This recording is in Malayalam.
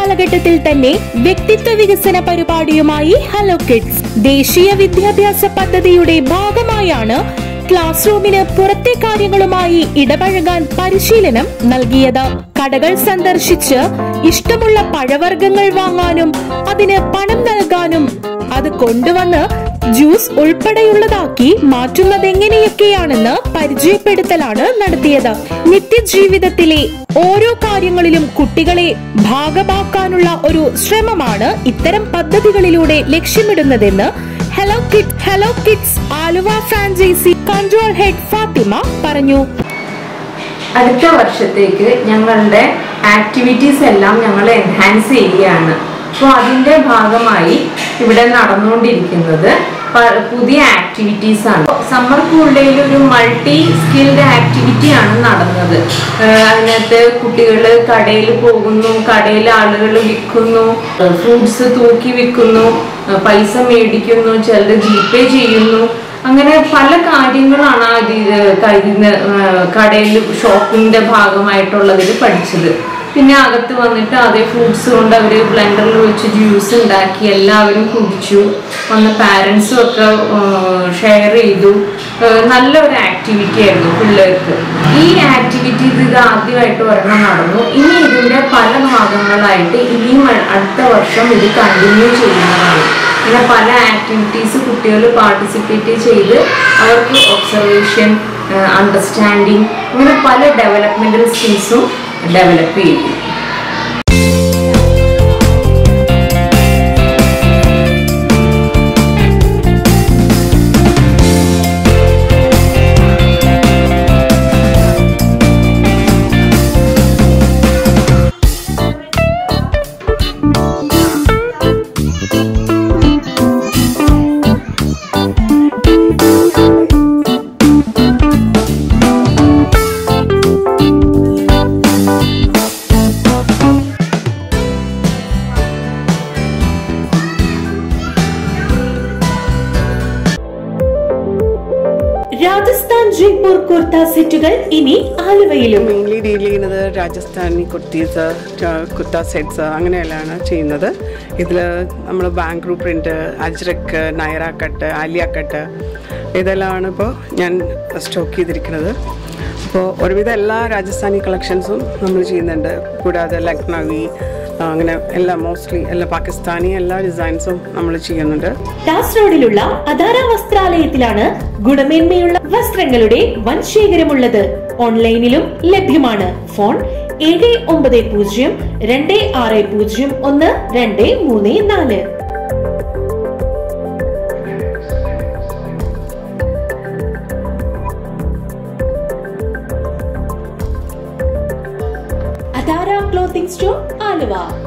കാലഘട്ടത്തിൽ തന്നെ വ്യക്തിത്വ വികസന പരിപാടിയുമായി ഹലോ കിഡ്സ് ദേശീയ വിദ്യാഭ്യാസ പദ്ധതിയുടെ ഭാഗമായാണ് ക്ലാസ് റൂമിന് പുറത്തെ കാര്യങ്ങളുമായി ഇടപഴകാൻ പരിശീലനം നൽകിയത്. കടകൾ സന്ദർശിച്ച് ഇഷ്ടമുള്ള പഴവർഗ്ഗങ്ങൾ വാങ്ങാനും അതിന് പണം നൽകാനും അത് കൊണ്ടുവന്ന് ജ്യൂസ് ഉൾപ്പെടെയുള്ളതാക്കി മാറ്റുന്നതെങ്ങനെയൊക്കെയാണെന്ന് പരിചയപ്പെടുത്തലാണ് നടത്തിയത്. നിത്യജീവിതത്തിലെ ഓരോ കാര്യങ്ങളിലും കുട്ടികളെ ഭാഗമാക്കാനുള്ള ഒരു ശ്രമമാണ് ഇത്തരം പദ്ധതികളിലൂടെ ലക്ഷ്യമിടുന്നതെന്ന് hello kids Aluva franchise control head Fathima പറഞ്ഞു. അടുത്ത വർഷത്തേക്ക് ഞങ്ങളുടെ ആക്ടിവിറ്റീസ് എല്ലാം ഞങ്ങൾ എൻഹാൻസ് ചെയ്യുകയാണ്. അപ്പോൾ അതിൻ്റെ ഭാഗമായി ഇവിടെ നടന്നുകൊണ്ടിരിക്കുന്നത് പുതിയ ആക്ടിവിറ്റീസ് ആണ്. സമ്മർ കൂൾ ഡേയിൽ ഒരു മൾട്ടി സ്കിൽഡ് ആക്ടിവിറ്റിയാണ് നടന്നത്. അതിനകത്ത് കുട്ടികൾ കടയിൽ പോകുന്നു, കടയിൽ ആളുകൾ വിൽക്കുന്നു, ഫ്രൂട്ട്സ് തൂക്കി വിൽക്കുന്നു, പൈസ മേടിക്കുന്നു, ചിലർ ജിപേ ചെയ്യുന്നു. അങ്ങനെ പല കാര്യങ്ങളാണ് കടയിൽ ഷോപ്പിങ്ങിന്റെ ഭാഗമായിട്ടുള്ളതിൽ പഠിച്ചത്. പിന്നെ അകത്ത് വന്നിട്ട് അതേ ഫ്രൂട്ട്സ് കൊണ്ട് അവർ ബ്ലെൻഡറിൽ വെച്ച് ജ്യൂസ് ഉണ്ടാക്കി എല്ലാവരും കുടിച്ചു. വന്ന പാരൻസും ഒക്കെ ഷെയർ ചെയ്തു. നല്ലൊരു ആക്ടിവിറ്റി ആയിരുന്നു പിള്ളേർക്ക്. ഈ ആക്ടിവിറ്റി ഇത് ആദ്യമായിട്ട് ഒരെണ്ണം നടന്നു. ഇനി ഇതിൻ്റെ പല ഭാഗങ്ങളായിട്ട് ഇനിയും അടുത്ത വർഷം ഇത് കണ്ടിന്യൂ ചെയ്യുന്നതാണ്. ഇങ്ങനെ പല ആക്ടിവിറ്റീസ് കുട്ടികൾ പാർട്ടിസിപ്പേറ്റ് ചെയ്ത് അവർക്ക് ഒബ്സർവേഷൻ, അണ്ടർസ്റ്റാൻഡിങ്, ഇങ്ങനെ പല ഡെവലപ്മെന്റൽ സ്കിൽസും ഡെവലപ്പ് ചെയ്യും. രാജസ്ഥാൻ ജയ്പൂർ കുർത്ത സെറ്റുകൾ ഇനി ആലുവയിലും. മെയിൻലി ഡീൽ ചെയ്യുന്നത് രാജസ്ഥാനി കുർത്തീസ്, കുർത്ത സെറ്റ്സ് അങ്ങനെയെല്ലാം ചെയ്യുന്നത്. ഇതിൽ നമ്മൾ Bangalore print, Ajrakh, Naira cut, Alia cut ഇതെല്ലാമാണ് ഇപ്പോൾ ഞാൻ സ്റ്റോക്ക് ചെയ്തിരിക്കുന്നത്. അപ്പോൾ ഒരുവിധ എല്ലാ രാജസ്ഥാനി കളക്ഷൻസും നമ്മൾ ചെയ്യുന്നുണ്ട്. കൂടാതെ ലക്നവി അങ്ങനെ എല്ലാ മോസ്റ്റ്ലി എല്ലാ പാകിസ്ഥാനി എല്ലാ ഡിസൈൻസും നമ്മൾ ചെയ്യുന്നുണ്ട്. ദാസ് റോഡിലുള്ള അദാര വസ്ത്രാലയത്തിലാണ് ഗുണമേന്മയുള്ള വസ്ത്രങ്ങളുടെ വൻ ശേഖരമുള്ളത്. ഓൺലൈനിലും ലഭ്യമാണ്. Phone 7902601234. Adara clothing store Aluva.